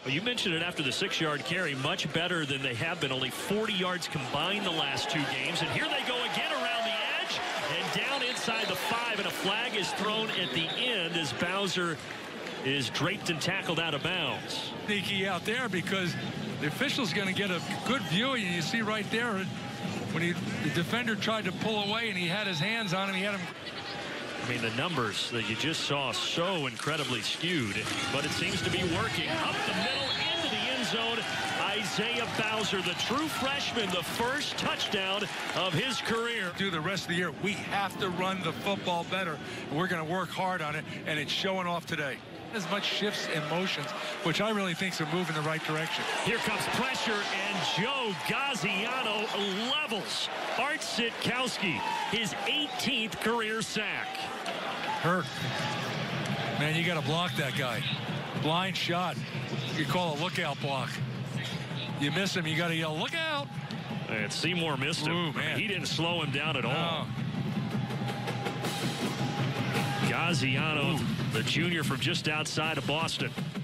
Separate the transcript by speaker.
Speaker 1: Well, you mentioned it after the 6-yard carry, much better than they have been. Only 40 yards combined the last 2 games. And here they go again around the edge and down inside the 5. And a flag is thrown at the end as Bowser is draped and tackled out of bounds.
Speaker 2: Sneaky out there because the official's going to get a good view. And you see right there when the defender tried to pull away and he had his hands on him. He had him.
Speaker 1: I mean, the numbers that you just saw so incredibly skewed, but it seems to be working. Up the middle into the end zone, Isaiah Bowser, the true freshman, the first touchdown of his career.
Speaker 2: Do the rest of the year, we have to run the football better. We're going to work hard on it, and it's showing off today. As much shifts and motions, which I really think is a move in the right direction.
Speaker 1: Here comes pressure, and Joe Gaziano levels Art Sitkowski, his 18th career sack.
Speaker 2: Hurt. Man, you got to block that guy. Blind shot. You call a lookout block. You miss him, you got to yell, look out.
Speaker 1: And Seymour missed him.
Speaker 2: Ooh, man.
Speaker 1: He didn't slow him down at all. Gaziano, the junior from just outside of Boston.